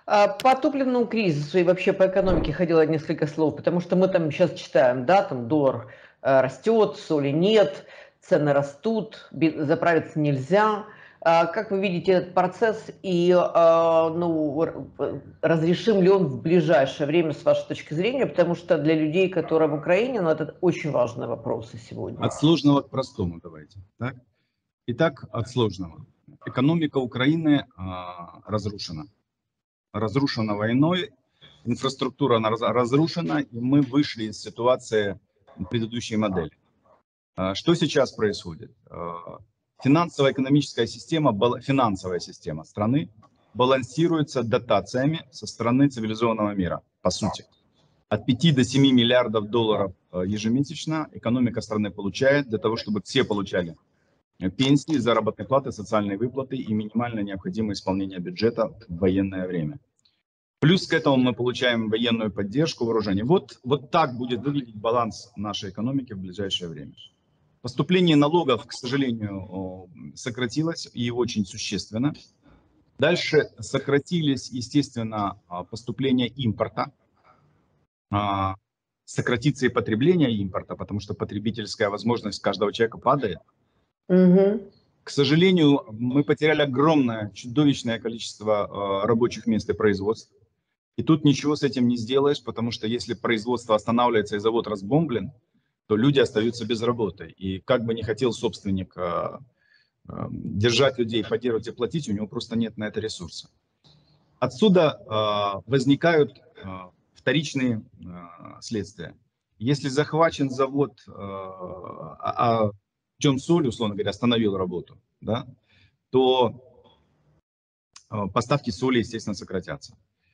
По топливному кризису и вообще по экономике ходило несколько слов, потому что мы там сейчас читаем, да, там доллар растет, соли нет, цены растут, заправиться нельзя. Как вы видите этот процесс и разрешим ли он в ближайшее время с вашей точки зрения, потому что для людей, которые в Украине, это очень важные вопросы сегодня. От сложного к простому давайте. Так? Итак, от сложного. Экономика Украины разрушена. Разрушена войной, инфраструктура разрушена, и мы вышли из ситуации предыдущей модели. Что сейчас происходит? Финансово-экономическая система, финансовая система страны балансируется дотациями со стороны цивилизованного мира, по сути. От 5 до 7 миллиардов долларов ежемесячно экономика страны получает для того, чтобы все получали пенсии, заработные платы, социальные выплаты и минимально необходимое исполнение бюджета в военное время. Плюс к этому мы получаем военную поддержку, вооружение. Вот так будет выглядеть баланс нашей экономики в ближайшее время. Поступление налогов, к сожалению, сократилось и очень существенно. Дальше сократились, естественно, поступления импорта. Сократится и потребление импорта, потому что потребительская возможность каждого человека падает. К сожалению, мы потеряли огромное, чудовищное количество рабочих мест и производств. И тут ничего с этим не сделаешь, потому что если производство останавливается и завод разбомблен, то люди остаются без работы. И как бы не хотел собственник держать людей, поддерживать и платить, у него просто нет на это ресурса. Отсюда возникают вторичные следствия. Если захвачен завод, Джон Соль, условно говоря, остановил работу, да, то поставки соли, естественно, сократятся.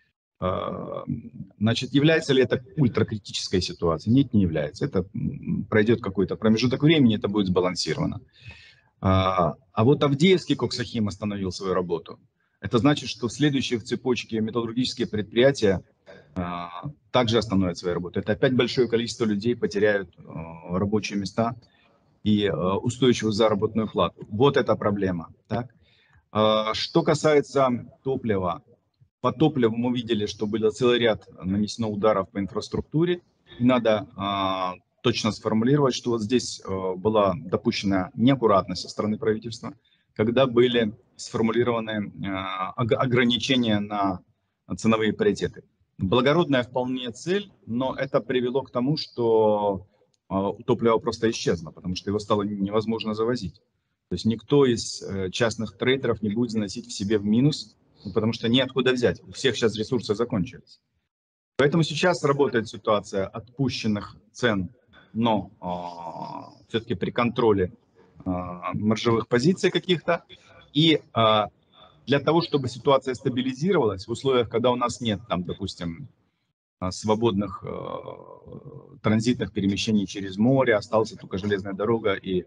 Значит, является ли это ультракритической ситуацией? Нет, не является. Это пройдет какой-то промежуток времени, это будет сбалансировано. А вот Авдеевский коксохим остановил свою работу. Это значит, что следующие в цепочке металлургические предприятия также остановят свою работу. Это опять большое количество людей потеряют рабочие места и устойчивую заработную плату. Вот эта проблема. Так? Что касается топлива. По топливу мы видели, что было целый ряд нанесено ударов по инфраструктуре. И надо точно сформулировать, что вот здесь была допущена неаккуратность со стороны правительства, когда были сформулированы ограничения на ценовые паритеты. Благородная вполне цель, но это привело к тому, что топливо просто исчезло, потому что его стало невозможно завозить. То есть никто из частных трейдеров не будет заносить в себе в минус, потому что неоткуда взять. У всех сейчас ресурсы закончились. Поэтому сейчас работает ситуация отпущенных цен, но все-таки при контроле маржевых позиций каких-то. И для того, чтобы ситуация стабилизировалась в условиях, когда у нас нет, там, допустим, свободных транзитных перемещений через море, осталась только железная дорога и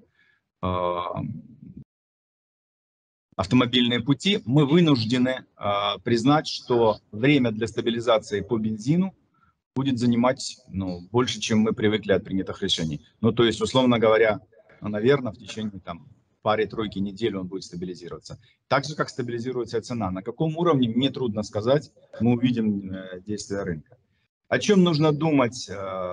автомобильные пути, мы вынуждены признать, что время для стабилизации по бензину будет занимать больше, чем мы привыкли от принятых решений. Ну, то есть, условно говоря, наверное, в течение пары-тройки недель он будет стабилизироваться. Так же, как стабилизируется цена. На каком уровне, мне трудно сказать, мы увидим действия рынка. О чем нужно думать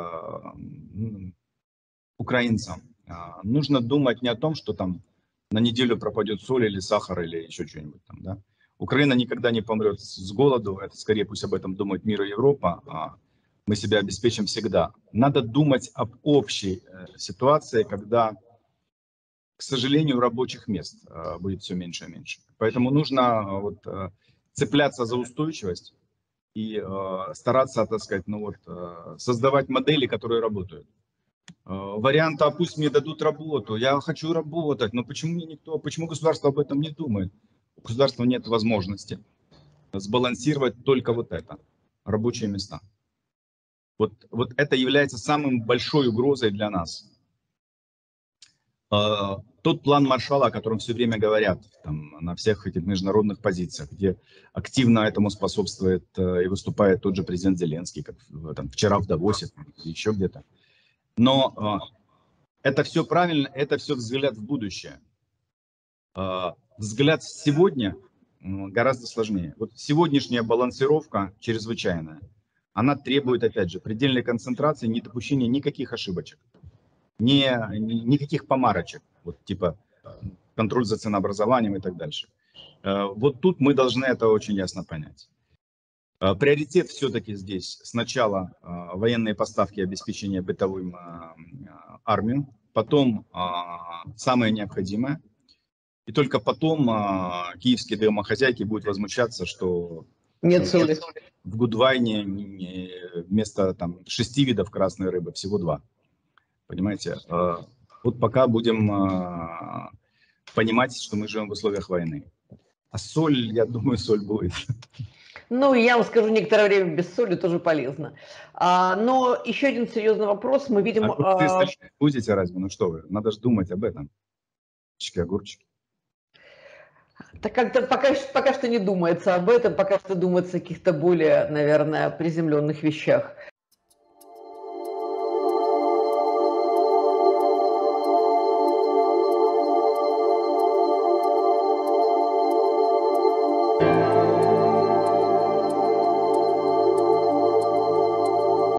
украинцам? Нужно думать не о том, что там на неделю пропадет соль или сахар или еще что-нибудь там, да. Украина никогда не помрет с голоду, это скорее пусть об этом думает мир и Европа, а мы себя обеспечим всегда. Надо думать об общей ситуации, когда, к сожалению, рабочих мест будет все меньше и меньше. Поэтому нужно цепляться за устойчивость и стараться, так сказать, создавать модели, которые работают. Варианта, пусть мне дадут работу, я хочу работать, но почему государство об этом не думает? У государства нет возможности сбалансировать только вот это, рабочие места. Вот это является самой большой угрозой для нас. Тот план Маршалла, о котором все время говорят на всех этих международных позициях, где активно этому способствует и выступает тот же президент Зеленский, как вчера в Давосе, еще где-то. Но это все правильно, это все взгляд в будущее. Взгляд сегодня гораздо сложнее. Вот сегодняшняя балансировка чрезвычайная. Она требует, опять же, предельной концентрации, недопущения никаких ошибочек, никаких помарочек, вот типа контроль за ценообразованием и так дальше. Вот тут мы должны это очень ясно понять. Приоритет все-таки здесь сначала военные поставки и обеспечение бытовым армию, потом самое необходимое, и только потом киевские домохозяйки будут возмущаться, что Нет соли. в Гудвайне вместо там 6 видов красной рыбы всего 2. Понимаете? Вот пока будем понимать, что мы живем в условиях войны. А соль, я думаю, соль будет. Ну, я вам скажу, некоторое время без соли тоже полезно. Но еще один серьезный вопрос. Мы видим... Огурцы будете разве? Ну что вы, надо же думать об этом. Огурчики. Так как-то пока что не думается об этом, пока что думается о каких-то более, наверное, приземленных вещах.